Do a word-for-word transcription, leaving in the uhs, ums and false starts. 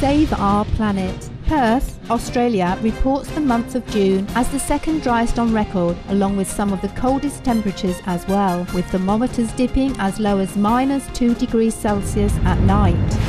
Save our planet. Perth, Australia reports the month of June as the second driest on record, along with some of the coldest temperatures as well, with thermometers dipping as low as minus two degrees Celsius at night.